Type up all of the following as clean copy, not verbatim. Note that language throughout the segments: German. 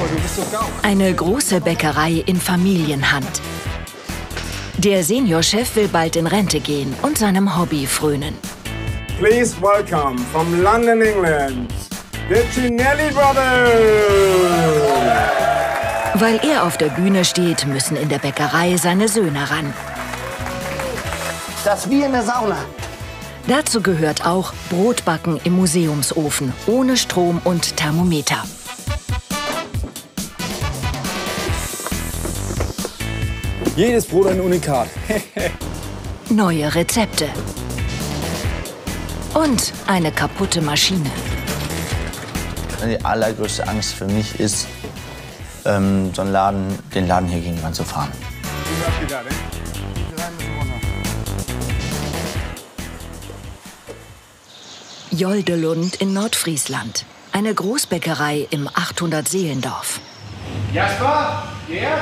du bist so gauk. Eine große Bäckerei in Familienhand. Der Seniorchef will bald in Rente gehen und seinem Hobby frönen. Please welcome from London, England, the Cinelli Brothers. Weil er auf der Bühne steht, müssen in der Bäckerei seine Söhne ran. Das ist wie in der Sauna. Dazu gehört auch Brotbacken im Museumsofen, ohne Strom und Thermometer. Jedes Brot ein Unikat. Neue Rezepte. Und eine kaputte Maschine. Die allergrößte Angst für mich ist, den Laden hier gegen die Wand zu fahren. Joldelund in Nordfriesland. Eine Großbäckerei im 800-Seelendorf. Jasper, Gerd?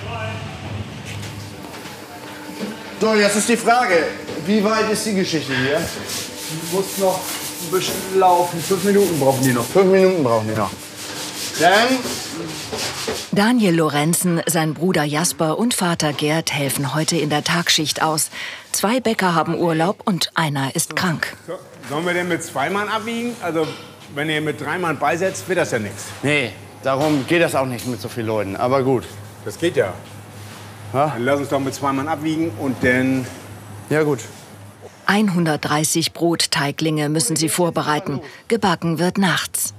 So, jetzt ist die Frage, wie weit ist die Geschichte hier? Du musst noch ein bisschen laufen. 5 Minuten brauchen die noch. 5 Minuten brauchen die noch. Dann Daniel Lorenzen, sein Bruder Jasper und Vater Gerd helfen heute in der Tagschicht aus. 2 Bäcker haben Urlaub und einer ist krank. So, sollen wir denn mit 2 Mann abwiegen? Also, wenn ihr mit 3 Mann beisetzt, wird das ja nichts. nee, darum geht das auch nicht mit so vielen Leuten. Aber gut. Das geht ja. Ja? Dann lass uns doch mit 2 Mann abwiegen und dann... Ja, gut. 130 Brotteiglinge müssen sie vorbereiten. Gebacken wird nachts.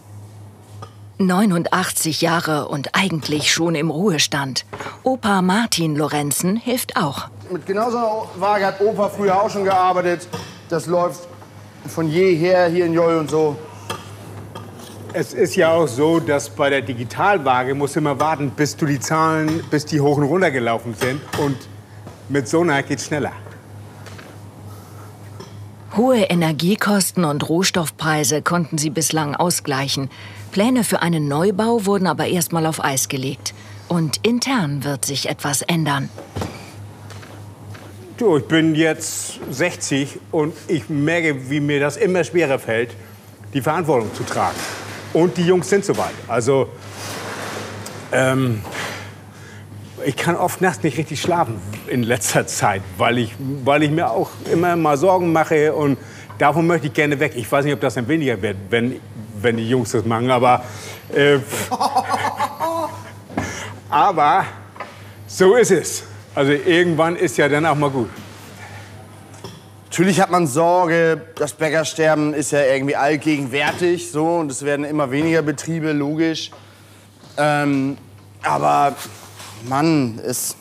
89 Jahre und eigentlich schon im Ruhestand. Opa Martin Lorenzen hilft auch. Mit genau so einer Waage hat Opa früher auch schon gearbeitet. Das läuft von jeher hier in Joll und so. Es ist ja auch so, dass bei der Digitalwaage musst du immer warten, bis du die Zahlen, bis die hoch und runter gelaufen sind. Und mit so einer geht's schneller. Hohe Energiekosten und Rohstoffpreise konnten sie bislang ausgleichen. Pläne für einen Neubau wurden aber erstmal auf Eis gelegt. Und intern wird sich etwas ändern. Du, ich bin jetzt 60 und ich merke, wie mir das immer schwerer fällt, die Verantwortung zu tragen. Und die Jungs sind soweit. Also, ich kann oft nachts nicht richtig schlafen in letzter Zeit, weil ich mir auch immer mal Sorgen mache und davon möchte ich gerne weg. Ich weiß nicht, ob das dann weniger wird, wenn die Jungs das machen, aber so ist es. Also irgendwann ist ja dann auch mal gut. Natürlich hat man Sorge, das Bäckersterben ist ja irgendwie allgegenwärtig so und es werden immer weniger Betriebe, logisch. Aber Mann,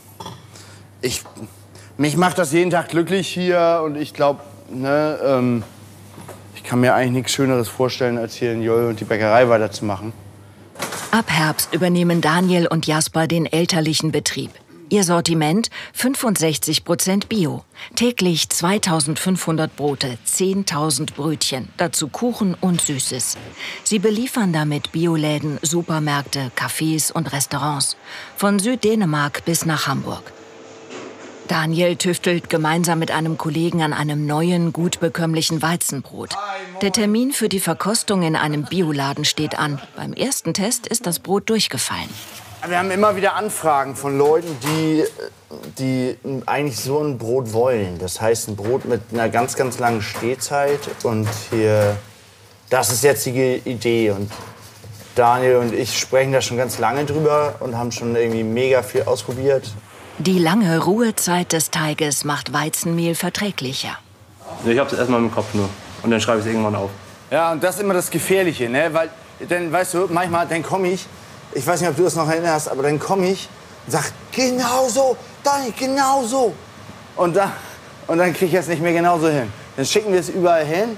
mich macht das jeden Tag glücklich hier und ich glaube, ne, ich kann mir eigentlich nichts Schöneres vorstellen, als hier in Joll und die Bäckerei weiterzumachen. Ab Herbst übernehmen Daniel und Jasper den elterlichen Betrieb. Ihr Sortiment 65% Bio. Täglich 2500 Brote, 10.000 Brötchen, dazu Kuchen und Süßes. Sie beliefern damit Bioläden, Supermärkte, Cafés und Restaurants. Von Süddänemark bis nach Hamburg. Daniel tüftelt gemeinsam mit einem Kollegen an einem neuen, gut bekömmlichen Weizenbrot. Der Termin für die Verkostung in einem Bioladen steht an. Beim ersten Test ist das Brot durchgefallen. Wir haben immer wieder Anfragen von Leuten, die eigentlich so ein Brot wollen. Das heißt, ein Brot mit einer ganz, ganz langen Stehzeit. Und hier, das ist jetzt die Idee. Und Daniel und ich sprechen da schon ganz lange drüber und haben schon irgendwie mega viel ausprobiert. Die lange Ruhezeit des Teiges macht Weizenmehl verträglicher. Ich hab's erstmal im Kopf nur. Und dann schreibe ich es irgendwann auf. Ja, und das ist immer das Gefährliche, ne? Weil, dann, weißt du, manchmal, dann komme ich weiß nicht, ob du das noch erinnerst, aber dann komme ich und sag, genau so, Daniel, genau so. Und dann kriege ich es nicht mehr genauso hin. Dann schicken wir es überall hin.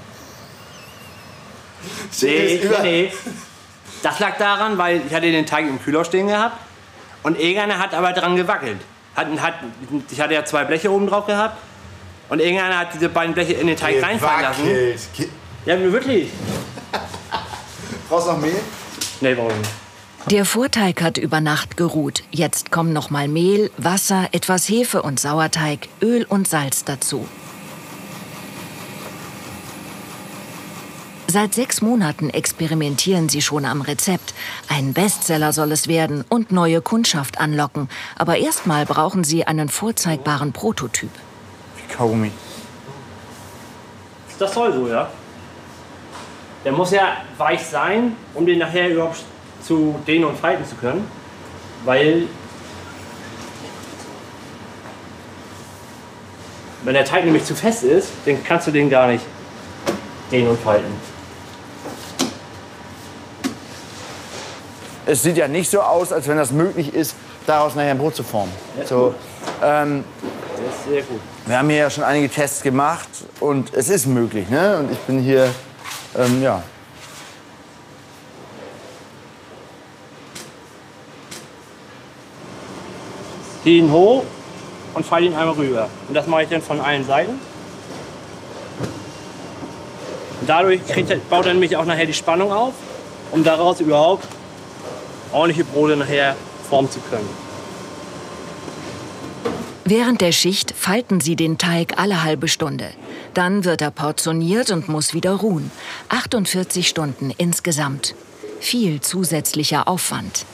Nee. Das lag daran, weil ich hatte den Teig im Kühlhaus stehen gehabt und irgendeiner hat aber dran gewackelt. Ich hatte ja 2 Bleche oben drauf gehabt und irgendeiner hat diese beiden Bleche in den Teig reinfallen lassen. Ja, wirklich. Brauchst du noch Mehl? Nee, brauch ich nicht. Der Vorteig hat über Nacht geruht. Jetzt kommen noch mal Mehl, Wasser, etwas Hefe und Sauerteig, Öl und Salz dazu. Seit 6 Monaten experimentieren sie schon am Rezept. Ein Bestseller soll es werden und neue Kundschaft anlocken. Aber erstmal brauchen sie einen vorzeigbaren Prototyp. Wie Kaugummi. Das soll so, ja. Der muss ja weich sein, um den nachher überhaupt zu dehnen und falten zu können. Weil wenn der Teig nämlich zu fest ist, dann kannst du den gar nicht dehnen und falten. Es sieht ja nicht so aus, als wenn das möglich ist, daraus nachher ein Brot zu formen. So, Das ist sehr gut. wir haben hier ja schon einige Tests gemacht und es ist möglich, ne? Und ich bin hier, ja. Zieh ihn hoch und falle ihn einmal rüber. Und das mache ich dann von allen Seiten. Und dadurch baut er nämlich auch nachher die Spannung auf, um daraus überhaupt ordentliche Brote nachher formen zu können. Während der Schicht falten sie den Teig alle halbe Stunde. Dann wird er portioniert und muss wieder ruhen. 48 Stunden insgesamt. Viel zusätzlicher Aufwand.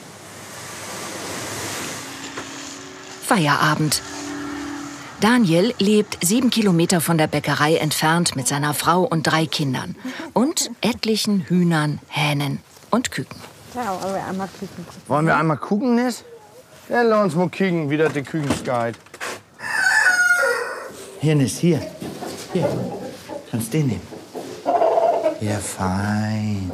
Feierabend. Daniel lebt 7 Kilometer von der Bäckerei entfernt mit seiner Frau und 3 Kindern. Und etlichen Hühnern, Hähnen und Küken. Ja, wollen wir einmal Küken. Wollen wir einmal gucken, Nis? Ja, lass uns mal kicken, wieder der Kükenguide. Hier, Nis, hier. Hier, kannst den nehmen. Ja, fein.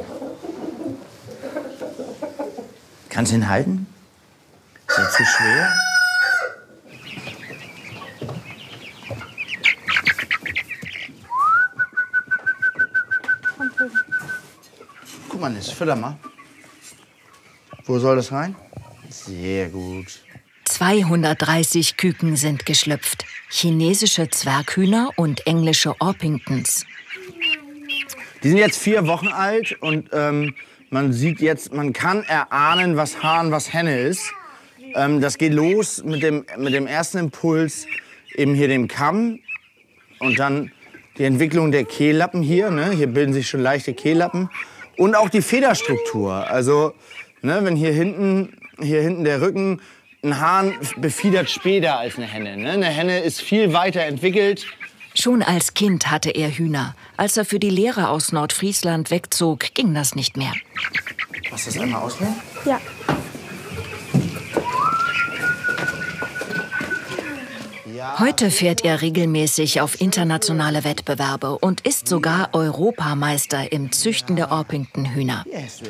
Kannst du ihn halten? Ist er zu schwer? Guck mal, Nis, fütter mal. Wo soll das rein? Sehr gut. 230 Küken sind geschlüpft. Chinesische Zwerghühner und englische Orpingtons. Die sind jetzt 4 Wochen alt und man sieht jetzt, man kann erahnen, was Hahn, was Henne ist. Das geht los mit dem ersten Impuls, eben hier dem Kamm und dann die Entwicklung der Kehllappen hier. Ne? Hier bilden sich schon leichte Kehllappen und auch die Federstruktur. Also ne, wenn hier hinten der Rücken, ein Hahn befiedert später als eine Henne. Ne? Eine Henne ist viel weiter entwickelt. Schon als Kind hatte er Hühner. Als er für die Lehre aus Nordfriesland wegzog, ging das nicht mehr. Machst du das einmal ausnehmen? Ja. Heute fährt er regelmäßig auf internationale Wettbewerbe und ist sogar Europameister im Züchten der Orpington-Hühner.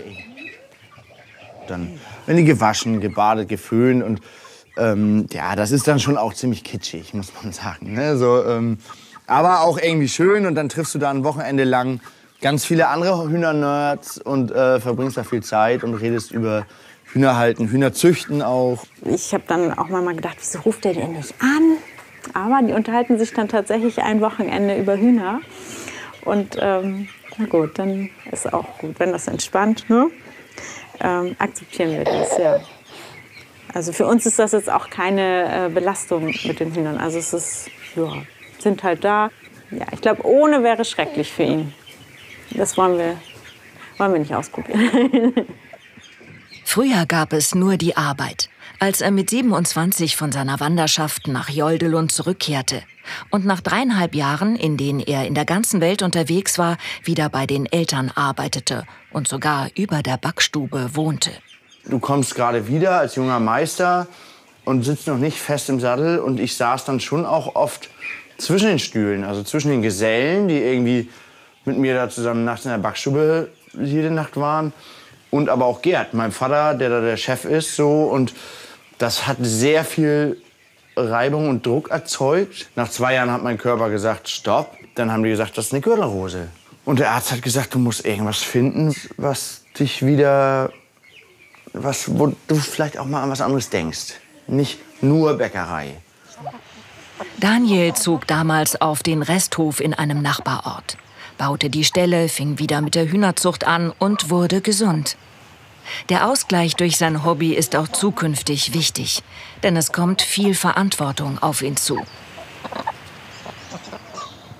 Dann werden die gewaschen, gebadet, geföhnt und ja, das ist dann schon auch ziemlich kitschig, muss man sagen. Ne? So, aber auch irgendwie schön und dann triffst du da ein Wochenende lang ganz viele andere Hühnernerds und verbringst da viel Zeit und redest über Hühnerhalten, Hühnerzüchten auch. Ich habe dann auch mal gedacht, wieso ruft der denn nicht an? Aber die unterhalten sich dann tatsächlich ein Wochenende über Hühner. Und na gut, dann ist auch gut, wenn das entspannt, ne? Akzeptieren wir das, ja. Also für uns ist das jetzt auch keine Belastung mit den Hühnern. Also es ist, ja, sind halt da. Ja, ich glaube, ohne wäre schrecklich für ihn. Das wollen wir nicht ausprobieren. Früher gab es nur die Arbeit. Als er mit 27 von seiner Wanderschaft nach Joldelund zurückkehrte und nach 3,5 Jahren, in denen er in der ganzen Welt unterwegs war, wieder bei den Eltern arbeitete und sogar über der Backstube wohnte. Du kommst gerade wieder als junger Meister und sitzt noch nicht fest im Sattel. Und ich saß dann schon auch oft zwischen den Stühlen, also zwischen den Gesellen, die irgendwie mit mir da zusammen nachts in der Backstube jede Nacht waren. Und aber auch Gerd, mein Vater, der da der Chef ist. So. Und das hat sehr viel Reibung und Druck erzeugt. Nach 2 Jahren hat mein Körper gesagt, stopp. Dann haben die gesagt, das ist eine Gürtelrose. Und der Arzt hat gesagt, du musst irgendwas finden, was dich wieder, wo du vielleicht auch mal an was anderes denkst. Nicht nur Bäckerei. Daniel zog damals auf den Resthof in einem Nachbarort, baute die Ställe, fing wieder mit der Hühnerzucht an und wurde gesund. Der Ausgleich durch sein Hobby ist auch zukünftig wichtig, denn es kommt viel Verantwortung auf ihn zu.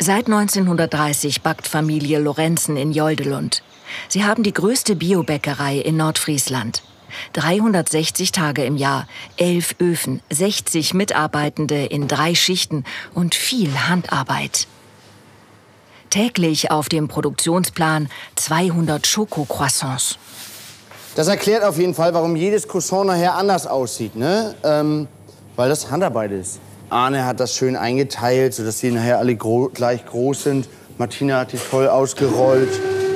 Seit 1930 backt Familie Lorenzen in Joldelund. Sie haben die größte Biobäckerei in Nordfriesland. 360 Tage im Jahr, 11 Öfen, 60 Mitarbeitende in 3 Schichten und viel Handarbeit. Täglich auf dem Produktionsplan 200 Schokocroissants. Das erklärt auf jeden Fall, warum jedes Croissant nachher anders aussieht, ne? Weil das Handarbeit ist. Arne hat das schön eingeteilt, sodass die nachher alle gleich groß sind. Martina hat die toll ausgerollt.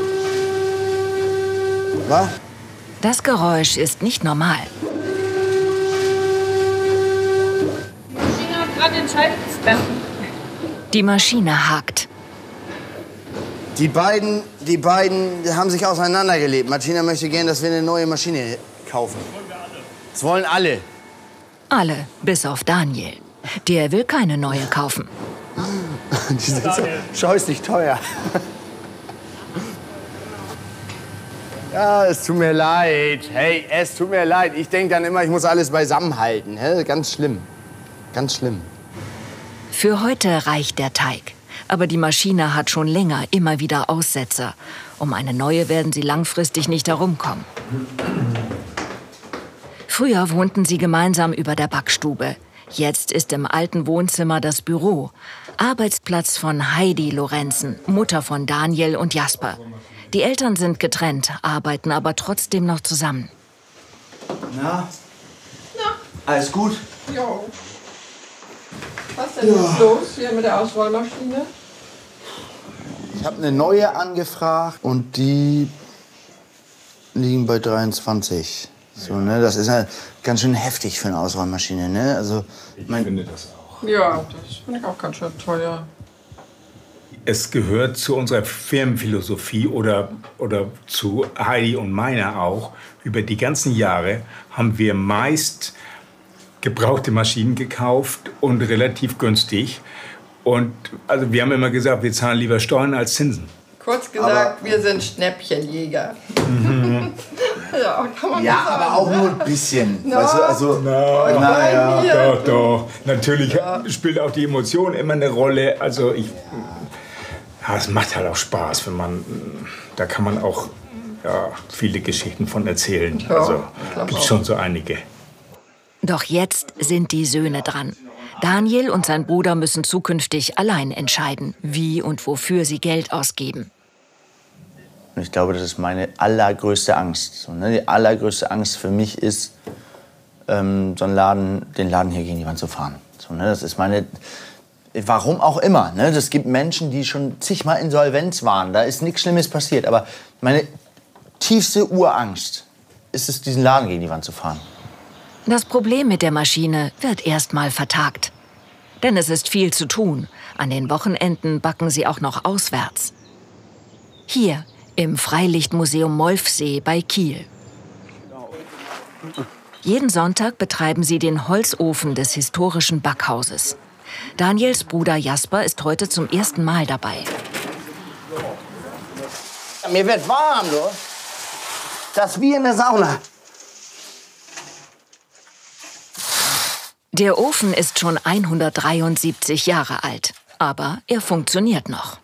Was? Das Geräusch ist nicht normal. Die Maschine hat gerade den Schalter. Die Maschine hakt. Die beiden haben sich auseinandergelebt. Martina möchte gerne, dass wir eine neue Maschine kaufen. Das wollen alle. Alle, bis auf Daniel. Der will keine neue kaufen. Die sind so scheußlich teuer. Ja, es tut mir leid. Hey, es tut mir leid. Ich denke dann immer, ich muss alles beisammenhalten. Ganz schlimm. Ganz schlimm. Für heute reicht der Teig. Aber die Maschine hat schon länger immer wieder Aussetzer. Um eine neue werden sie langfristig nicht herumkommen. Früher wohnten sie gemeinsam über der Backstube. Jetzt ist im alten Wohnzimmer das Büro. Arbeitsplatz von Heidi Lorenzen, Mutter von Daniel und Jasper. Die Eltern sind getrennt, arbeiten aber trotzdem noch zusammen. Na? Alles gut? Jo. Was ist denn jetzt los hier mit der Ausrollmaschine? Ich habe eine neue angefragt und die liegen bei 23. So, ne? Das ist ja ganz schön heftig für eine Ausrollmaschine. Ne? Also, Ich finde das auch. Ja, das finde ich auch ganz schön teuer. Es gehört zu unserer Firmenphilosophie oder zu Heidi und meiner auch. Über die ganzen Jahre haben wir meist gebrauchte Maschinen gekauft und relativ günstig. Und also wir haben immer gesagt, wir zahlen lieber Steuern als Zinsen. Kurz gesagt, wir sind Schnäppchenjäger. Ja, kann man Ja, sagen, aber auch ne? nur ein bisschen. Na, weißt du, also, Nein, hier. Doch. Natürlich spielt auch die Emotion immer eine Rolle. Also es macht halt auch Spaß, wenn man, da kann man auch viele Geschichten von erzählen. Ja, Also ich gibt auch. schon so einige. Doch jetzt sind die Söhne dran. Daniel und sein Bruder müssen zukünftig allein entscheiden, wie und wofür sie Geld ausgeben. Und ich glaube, das ist meine allergrößte Angst. So, ne? Die allergrößte Angst für mich ist, den Laden hier gegen die Wand zu fahren. So, ne? Das ist meine... Warum auch immer. Ne? Das gibt Menschen, die schon zigmal Insolvenz waren. Da ist nichts Schlimmes passiert. Aber meine tiefste Urangst ist es, diesen Laden gegen die Wand zu fahren. Das Problem mit der Maschine wird erstmal vertagt. Denn es ist viel zu tun. An den Wochenenden backen sie auch noch auswärts. Hier im Freilichtmuseum Molfsee bei Kiel. Jeden Sonntag betreiben sie den Holzofen des historischen Backhauses. Daniels Bruder Jasper ist heute zum ersten Mal dabei. Mir wird warm, du. Das ist wie in der Sauna. Der Ofen ist schon 173 Jahre alt, aber er funktioniert noch.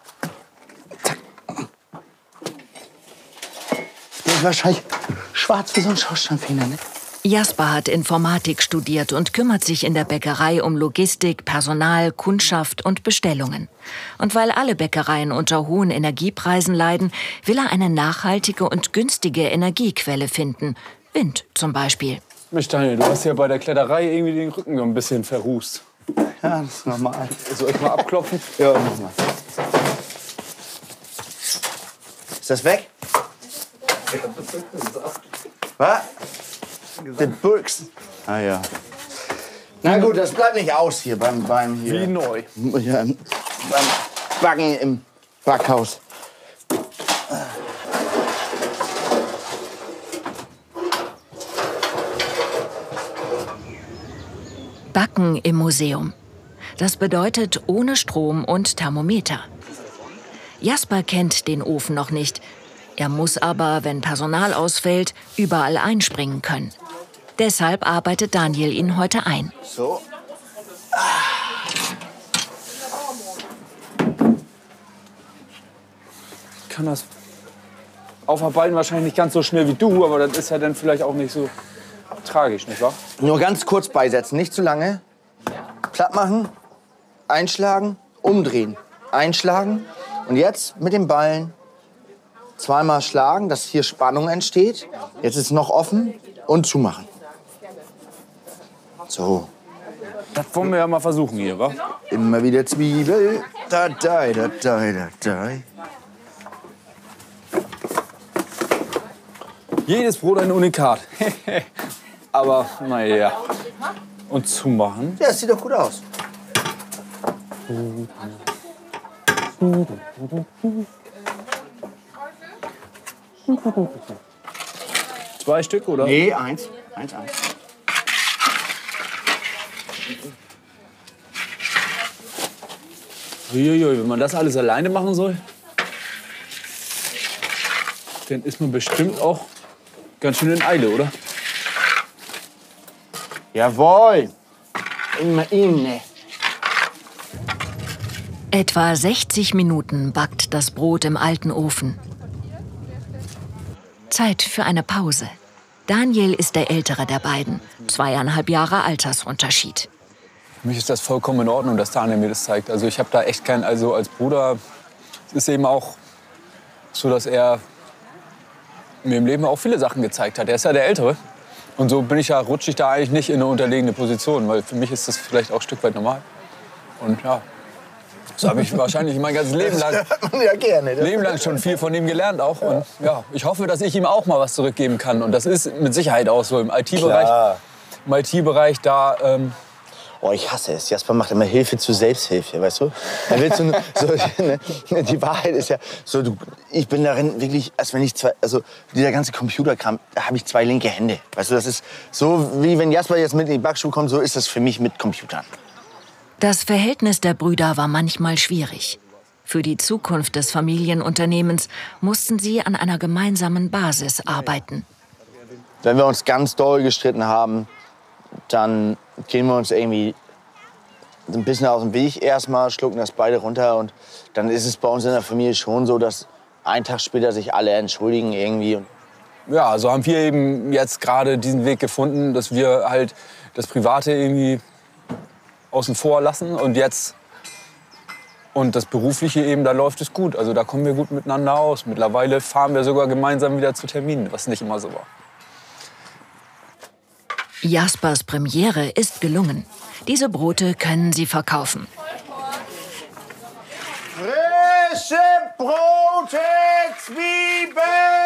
Der ist wahrscheinlich schwarz wie so ein Schornsteinfeger, ne? Jasper hat Informatik studiert und kümmert sich in der Bäckerei um Logistik, Personal, Kundschaft und Bestellungen. Und weil alle Bäckereien unter hohen Energiepreisen leiden, will er eine nachhaltige und günstige Energiequelle finden. Wind zum Beispiel. Mensch, Daniel, du hast ja bei der Kletterei irgendwie den Rücken so ein bisschen verrußt. Ja, das ist normal. Soll ich mal abklopfen? Ja, mach mal. Ist das weg? Was? Den Burks. Ah ja. Na gut, das bleibt nicht aus hier beim hier. Wie neu. Ja, beim Backen im Backhaus. Backen im Museum. Das bedeutet ohne Strom und Thermometer. Jasper kennt den Ofen noch nicht. Er muss aber, wenn Personal ausfällt, überall einspringen können. Deshalb arbeitet Daniel ihn heute ein. So. kann das aufarbeiten wahrscheinlich nicht ganz so schnell wie du, aber das ist ja dann vielleicht auch nicht so tragisch, nicht wahr? Nur ganz kurz beisetzen, nicht zu lange. Platt machen, einschlagen, umdrehen, einschlagen. Und jetzt mit dem Ballen zweimal schlagen, dass hier Spannung entsteht. Jetzt ist es noch offen und zumachen. So. Das wollen wir ja mal versuchen hier, wa? Immer wieder Zwiebel. Da, da, da, da, da, da. Jedes Brot ein Unikat. Aber naja. Und zumachen. Ja, das sieht doch gut aus. 2 Stück, oder? Nee, eins. Eins. Uiuiui, wenn man das alles alleine machen soll, dann ist man bestimmt auch ganz schön in Eile, oder? Jawohl. Immer inne. Etwa 60 Minuten backt das Brot im alten Ofen. Zeit für eine Pause. Daniel ist der ältere der beiden. 2,5 Jahre Altersunterschied. Für mich ist das vollkommen in Ordnung, dass Daniel mir das zeigt. Also ich habe da echt keinen, also als Bruder es ist eben auch so, dass er mir im Leben auch viele Sachen gezeigt hat. Er ist ja der Ältere. Und so rutsche ich da eigentlich nicht in eine unterlegene Position, weil für mich ist das vielleicht auch ein Stück weit normal. Und ja, so habe ich wahrscheinlich mein ganzes Leben lang, Ja, gerne. Leben lang schon viel von ihm gelernt auch. Und ja, ich hoffe, dass ich ihm auch mal was zurückgeben kann. Und das ist mit Sicherheit auch so im IT-Bereich. Klar. Im IT-Bereich da. Oh, ich hasse es. Jasper macht immer Hilfe zur Selbsthilfe, weißt du? Er will die Wahrheit ist ja so, ich bin darin wirklich, als wenn ich dieser ganze Computerkram, da habe ich 2 linke Hände. Weißt du, das ist so, wie wenn Jasper jetzt mit in die Backstube kommt, so ist das für mich mit Computern. Das Verhältnis der Brüder war manchmal schwierig. Für die Zukunft des Familienunternehmens mussten sie an einer gemeinsamen Basis arbeiten. Wenn wir uns ganz doll gestritten haben, dann gehen wir uns irgendwie ein bisschen aus dem Weg erstmal, schlucken das beide runter. Und dann ist es bei uns in der Familie schon so, dass einen Tag später sich alle entschuldigen irgendwie. Ja, so haben wir eben jetzt gerade diesen Weg gefunden, dass wir halt das Private irgendwie außen vor lassen und das Berufliche eben, da läuft es gut. Also da kommen wir gut miteinander aus. Mittlerweile fahren wir sogar gemeinsam wieder zu Terminen, was nicht immer so war. Jaspers Premiere ist gelungen. Diese Brote können sie verkaufen. Frische Brote, Zwiebel.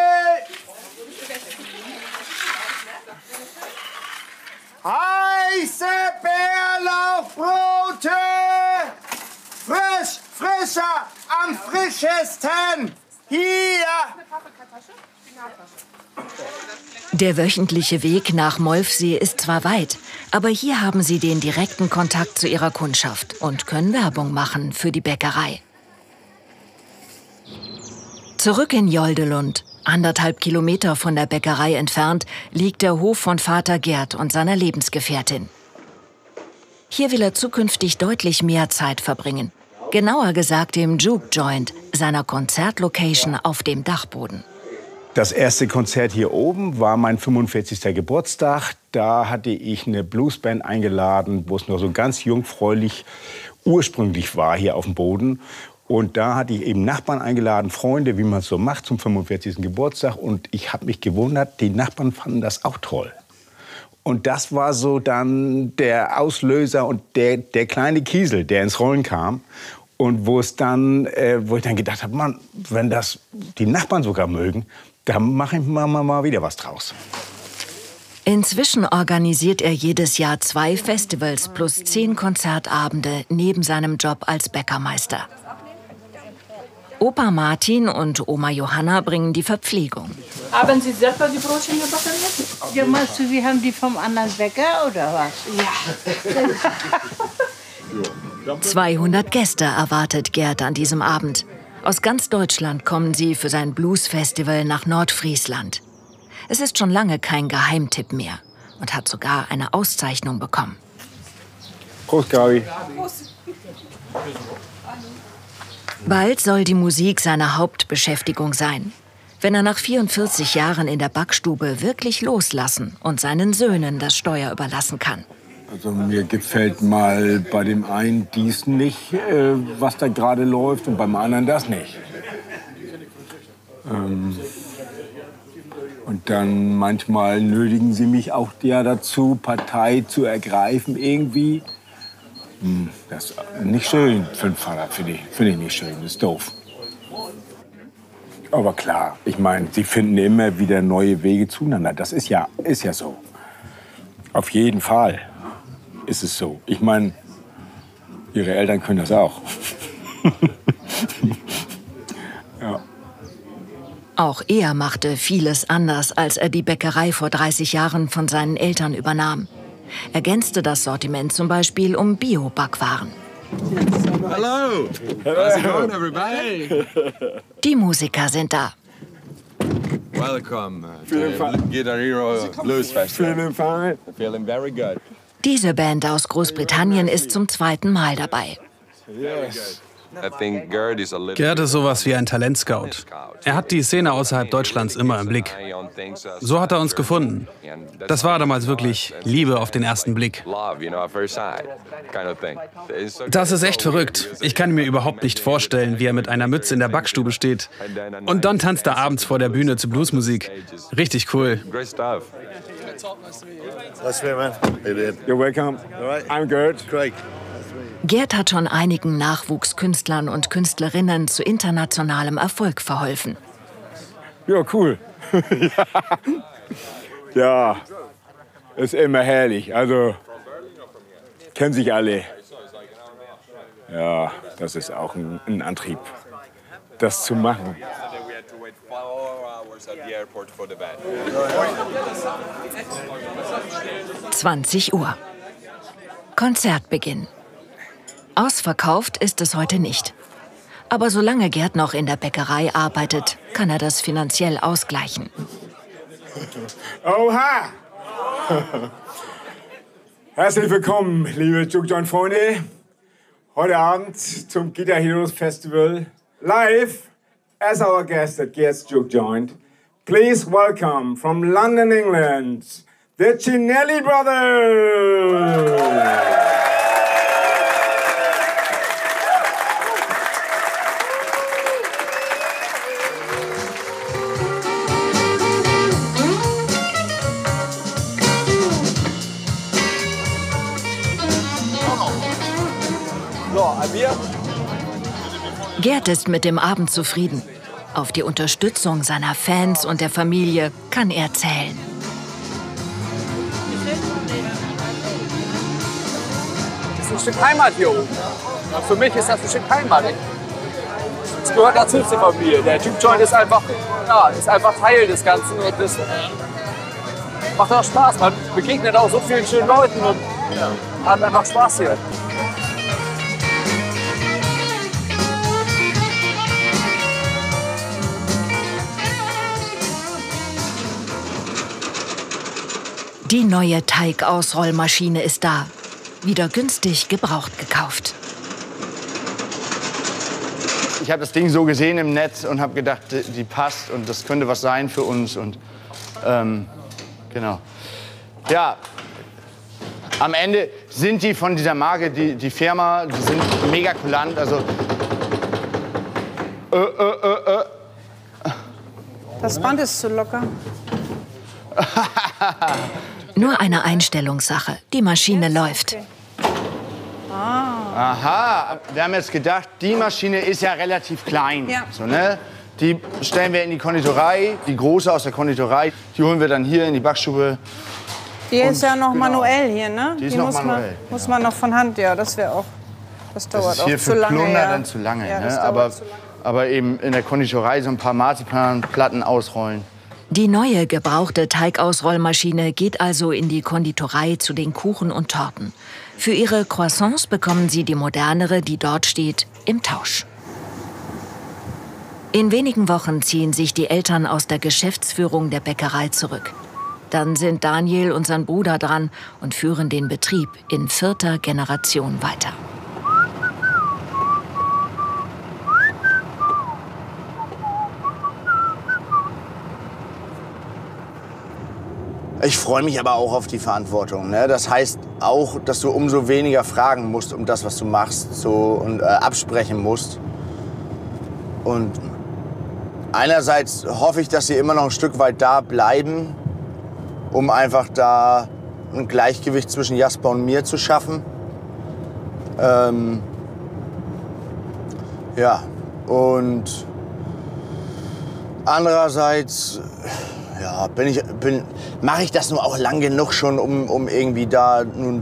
Heiße Bärlauchbrote. Frischer, am frischesten. Hier. Der wöchentliche Weg nach Molfsee ist zwar weit, aber hier haben sie den direkten Kontakt zu ihrer Kundschaft und können Werbung machen für die Bäckerei. Zurück in Joldelund, 1,5 Kilometer von der Bäckerei entfernt, liegt der Hof von Vater Gerd und seiner Lebensgefährtin. Hier will er zukünftig deutlich mehr Zeit verbringen. Genauer gesagt im Juke Joint, seiner Konzertlocation auf dem Dachboden. Das erste Konzert hier oben war mein 45. Geburtstag. Da hatte ich eine Bluesband eingeladen, wo es noch so ganz jungfräulich ursprünglich war hier auf dem Boden. Und da hatte ich eben Nachbarn eingeladen, Freunde, wie man es so macht zum 45. Geburtstag. Und ich habe mich gewundert, die Nachbarn fanden das auch toll. Und das war so dann der Auslöser und der kleine Kiesel, der ins Rollen kam. Und wo ich dann gedacht habe, Mann, wenn das die Nachbarn sogar mögen, dann mache ich mal wieder was draus. Inzwischen organisiert er jedes Jahr 2 Festivals plus 10 Konzertabende neben seinem Job als Bäckermeister. Opa Martin und Oma Johanna bringen die Verpflegung. Haben Sie selber die Brötchen gebacken? Ja, meinst du, Sie haben die vom anderen Bäcker oder was? Ja. 200 Gäste erwartet Gerd an diesem Abend. Aus ganz Deutschland kommen sie für sein Blues-Festival nach Nordfriesland. Es ist schon lange kein Geheimtipp mehr und hat sogar eine Auszeichnung bekommen. Prost, Gabi. Bald soll die Musik seine Hauptbeschäftigung sein. Wenn er nach 44 Jahren in der Backstube wirklich loslassen und seinen Söhnen das Steuer überlassen kann. Also mir gefällt mal bei dem einen dies nicht, was da gerade läuft, und beim anderen das nicht. Und dann manchmal nötigen sie mich auch dazu, Partei zu ergreifen irgendwie. Das ist nicht schön für einen Vater, finde ich nicht schön, das ist doof. Aber klar, ich meine, sie finden immer wieder neue Wege zueinander. Das ist ja so. Auf jeden Fall ist es so. Ich meine, ihre Eltern können das auch. Ja. Auch er machte vieles anders, als er die Bäckerei vor 30 Jahren von seinen Eltern übernahm. Ergänzte das Sortiment zum Beispiel um Bio-Backwaren. Hello. How's it going, everybody? Die Musiker sind da. Welcome to Guitar Hero Blues Festival. Feeling very good. Diese Band aus Großbritannien ist zum 2. Mal dabei. Gerd ist sowas wie ein Talentscout. Er hat die Szene außerhalb Deutschlands immer im Blick. So hat er uns gefunden. Das war damals wirklich Liebe auf den ersten Blick. Das ist echt verrückt. Ich kann mir überhaupt nicht vorstellen, wie er mit einer Mütze in der Backstube steht. Und dann tanzt er abends vor der Bühne zu Bluesmusik. Richtig cool. You're welcome. I'm Gerd. Craig. Gerd hat schon einigen Nachwuchskünstlern und Künstlerinnen zu internationalem Erfolg verholfen. Ja, cool. Ja, ist immer herrlich. Also, kennen sich alle. Ja, das ist auch ein Antrieb, das zu machen. 20 Uhr. Konzertbeginn. Ausverkauft ist es heute nicht. Aber solange Gerd noch in der Bäckerei arbeitet, kann er das finanziell ausgleichen. Oha! Herzlich willkommen, liebe Juke Joint-Freunde. Heute Abend zum Guitar Heroes Festival. Live as our guest at Gerd's Juke Joint. Please welcome from London, England, the Cinelli Brothers. Gerd ist mit dem Abend zufrieden. Auf die Unterstützung seiner Fans und der Familie kann er zählen. Das ist ein Stück Heimat hier oben. Für mich ist das ein Stück Heimat. Es gehört dazu zur Familie. Der Juke Joint ist einfach Teil des Ganzen. Und das macht auch Spaß. Man begegnet auch so vielen schönen Leuten und hat einfach Spaß hier. Die neue Teigausrollmaschine ist da. Wieder günstig gebraucht gekauft. Ich habe das Ding so gesehen im Netz und habe gedacht, die passt und das könnte was sein für uns. Und genau. Ja, am Ende sind die von dieser Marke, die Firma, die sind mega kulant. Also Das Band ist zu locker. Nur eine Einstellungssache. Die Maschine läuft. Aha, wir haben jetzt gedacht, die Maschine ist ja relativ klein. Ja. So, ne? Die stellen wir in die Konditorei, die große aus der Konditorei. Die holen wir dann hier in die Backstube. Die ist ja noch manuell hier, ne? Die ist noch manuell. Muss man noch von Hand, ja, das wäre auch. Das dauert Das ist auch hier zu für lange. Plunder Ja. dann zu lange. Ja, das Ne? dauert zu lange. Aber eben in der Konditorei so ein paar Marzipanplatten ausrollen. Die neue gebrauchte Teigausrollmaschine geht also in die Konditorei zu den Kuchen und Torten. Für ihre Croissants bekommen sie die modernere, die dort steht, im Tausch. In wenigen Wochen ziehen sich die Eltern aus der Geschäftsführung der Bäckerei zurück. Dann sind Daniel und sein Bruder dran und führen den Betrieb in 4. Generation weiter. Ich freue mich aber auch auf die Verantwortung. Ne? Das heißt auch, dass du umso weniger fragen musst um das, was du machst, so, und absprechen musst. Und einerseits hoffe ich, dass sie immer noch ein Stück weit da bleiben, um einfach da ein Gleichgewicht zwischen Jasper und mir zu schaffen. Ja, und andererseits ja, mache ich das nur auch lang genug schon, um irgendwie da nun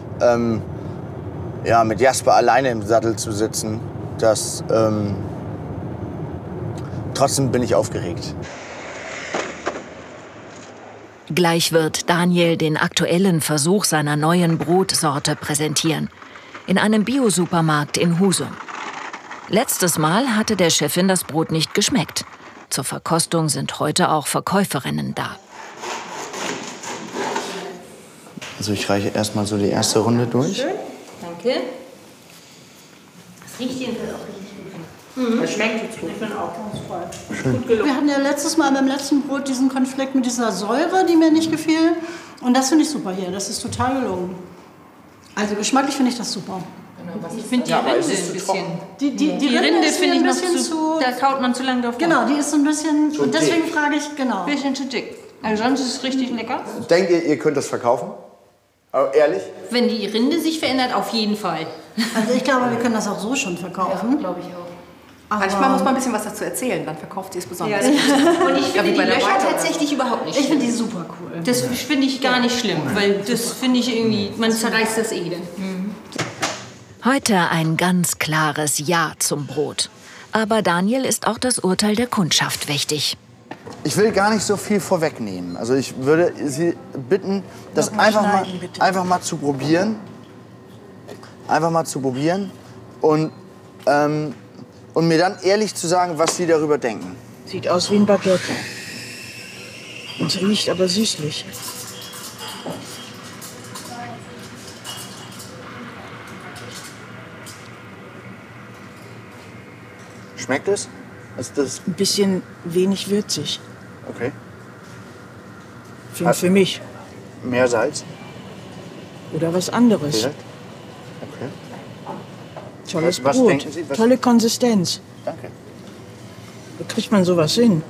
ja, mit Jasper alleine im Sattel zu sitzen. Trotzdem bin ich aufgeregt. Gleich wird Daniel den aktuellen Versuch seiner neuen Brotsorte präsentieren. In einem Bio-Supermarkt in Husum. Letztes Mal hatte der Chefin das Brot nicht geschmeckt. Zur Verkostung sind heute auch Verkäuferinnen da. Also ich reiche erstmal so die erste Runde durch. Schön, danke. Das riecht jedenfalls auch richtig gut. Das schmeckt jetzt gut. Ich bin auch ganz voll. Schön. Gut gelungen. Wir hatten ja letztes Mal beim letzten Brot diesen Konflikt mit dieser Säure, die mir nicht gefiel. Und das finde ich super hier. Das ist total gelungen. Also geschmacklich finde ich das super. Ich finde die Rinde ein bisschen. Die Rinde finde ich noch zu. Da kaut man zu lange drauf. Genau, die ist so ein bisschen. Zu und deswegen dick. frage ich, genau. Ein bisschen zu dick. Also sonst ist es richtig lecker. Denkt ihr, ihr könnt das verkaufen? Aber ehrlich? Wenn die Rinde sich verändert, auf jeden Fall. Also ich glaube, wir können das auch so schon verkaufen. Ja, glaube ich auch. Aber manchmal muss man ein bisschen was dazu erzählen, dann verkauft sie es besonders Ja, gut. und ich finde die Löcher tatsächlich überhaupt nicht schlimm. Ich finde die super cool. Das finde ich gar nicht schlimm, weil das finde ich irgendwie, man zerreißt das eh dann. Heute ein ganz klares Ja zum Brot. Aber Daniel ist auch das Urteil der Kundschaft wichtig. Ich will gar nicht so viel vorwegnehmen. Also ich würde Sie bitten, das einfach mal zu probieren. Einfach mal zu probieren. Und mir dann ehrlich zu sagen, was Sie darüber denken. Sieht aus wie ein Baguette. Und riecht aber süßlich. Schmeckt es? Ist das Ein bisschen wenig würzig. okay? Für mich. Mehr Salz? Oder was anderes. Direkt? Okay. Tolles Was Brot. denken Sie? Was- Tolle Konsistenz. Danke. Wo kriegt man sowas hin?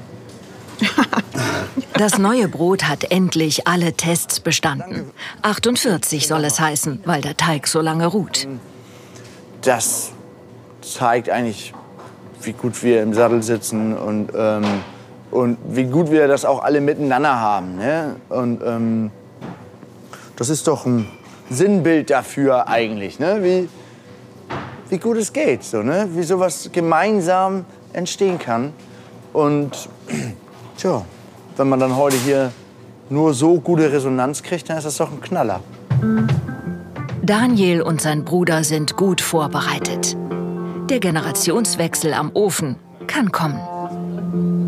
Das neue Brot hat endlich alle Tests bestanden. 48 soll es heißen, weil der Teig so lange ruht. Das zeigt eigentlich, wie gut wir im Sattel sitzen und wie gut wir das auch alle miteinander haben. Ne? Und das ist doch ein Sinnbild dafür eigentlich, ne? Wie gut es geht, so, ne? Wie sowas gemeinsam entstehen kann. Und tja, wenn man dann heute hier nur so gute Resonanz kriegt, dann ist das doch ein Knaller. Daniel und sein Bruder sind gut vorbereitet. Der Generationswechsel am Ofen kann kommen.